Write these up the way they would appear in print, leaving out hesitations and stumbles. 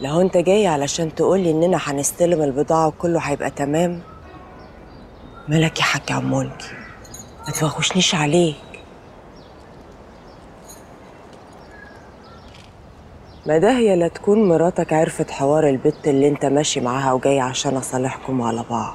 لو انت جاي علشان تقولي اننا هنستلم البضاعة وكله هيبقى تمام، مالك يا حاج عمولكي؟ ما توغوشنيش عليك. ما ده هي لا تكون مراتك عرفت حوار البت اللي انت ماشي معاها وجاي عشان اصالحكم على بعض.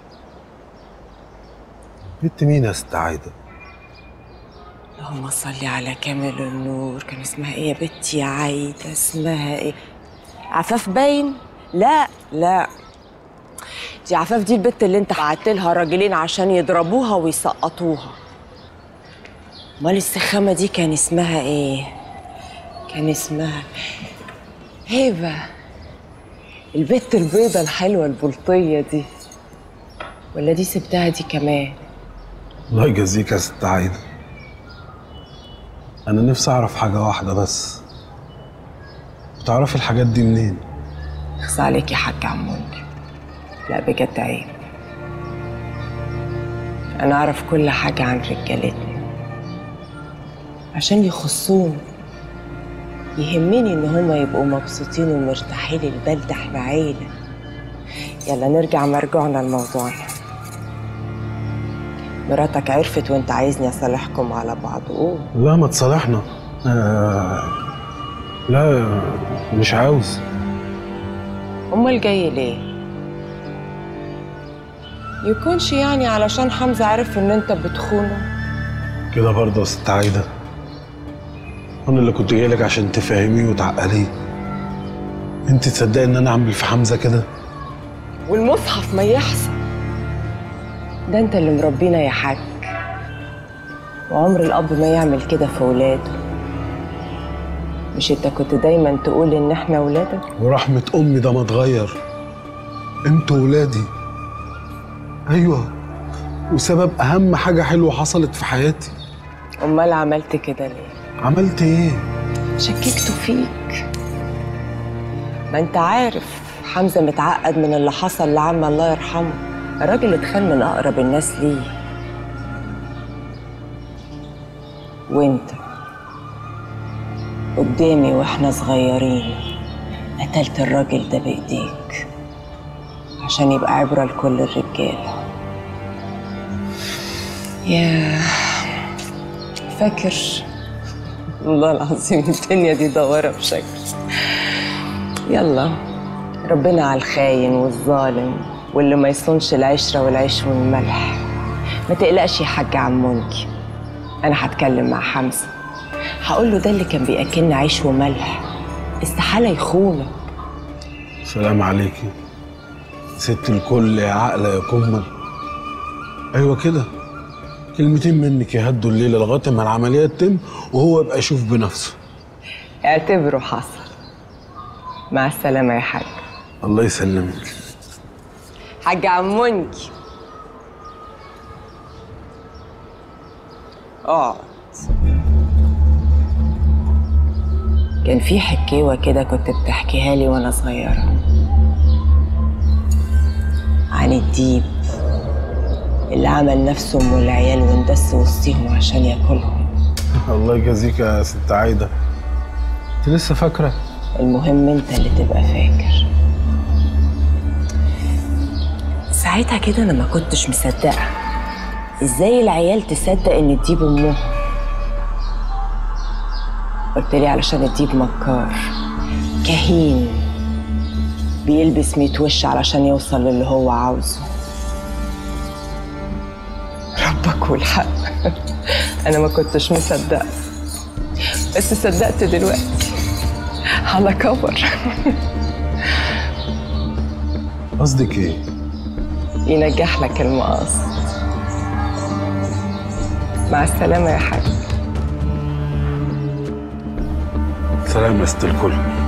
بنت مين يا ست عايده؟ اللهم صل على كامل النور. كان اسمها ايه يا بنتي يا عايده؟ اسمها ايه؟ عفاف باين؟ لا لا، دي عفاف دي البت اللي انت بعت لها راجلين عشان يضربوها ويسقطوها. امال السخامه دي كان اسمها ايه؟ كان اسمها هبه، البت البيضه الحلوه البلطيه دي. ولا دي سبتها دي كمان؟ الله يجازيك يا ست عايده. انا نفسي اعرف حاجه واحده بس، بتعرفي الحاجات دي منين؟ اخص عليك يا حاج عمولي، لا بجد عيب. انا اعرف كل حاجه عن رجالتنا عشان يخصوني. يهمني ان هما يبقوا مبسوطين ومرتاحين البال، ده احنا عيله. يلا نرجع مرجعنا لموضوعنا. مراتك عرفت وانت عايزني اصالحكم على بعض؟ قول. لا ما تصالحنا. لا مش عاوز. امال جاي ليه؟ يكونش يعني علشان حمزه عرف ان انت بتخونه؟ كده برضه يا ست عايده؟ انا اللي كنت جايلك عشان تفهميه وتعقليه. انت تصدقي ان انا اعمل في حمزه كده؟ والمصحف ما يحصل. ده انت اللي مربينا يا حاج، وعمر الاب ما يعمل كده في ولاده. مش انت كنت دايما تقول ان احنا ولادك؟ ورحمه امي ده ما اتغير. انتوا ولادي، ايوه، وسبب اهم حاجه حلوه حصلت في حياتي. امال عملت كده ليه؟ عملت ايه؟ شككته فيك. ما انت عارف حمزه متعقد من اللي حصل لعم الله يرحمه. الراجل اتخان من اقرب الناس ليه. وانت قدامي واحنا صغيرين قتلت الراجل ده بايديك عشان يبقى عبره لكل الرجاله. يا فاكر؟ والله العظيم الدنيا دي دواره بشكل. يلا، ربنا على الخاين والظالم واللي ما يصونش العشره والعيش والملح. ما تقلقش يا حاج عمونكي، انا هتكلم مع حمزه، هقول له ده اللي كان بياكلنا عيش وملح استحاله يخونك. سلام عليكي ست الكل يا عقله يا كمل. ايوه كده، كلمتين منك يهدوا الليله لغايه ما العمليه تتم وهو يبقى يشوف بنفسه. اعتبره حصل. مع السلامه يا حاج. الله يسلمك. حاج عمونكي اقعد. كان في حكيوه كده كنت بتحكيها لي وانا صغيره عن الديب اللي عمل نفسه ام العيال واندس وسطيهم عشان ياكلهم. الله يجازيك يا ست عايده، انت لسه فاكره؟ المهم انت اللي تبقى فاكر. ساعتها كده انا ما كنتش مصدقه ازاي العيال تصدق ان الديب امهم. قلت لي علشان الديب مكار كهين بيلبس 100 وش علشان يوصل للي هو عاوزه. ربك والحق انا ما كنتش مصدقه، بس صدقت دلوقتي على كبر. قصدك ايه؟ ينجح لك المقص. مع السلامه يا حاج. سلام يا ست الكل.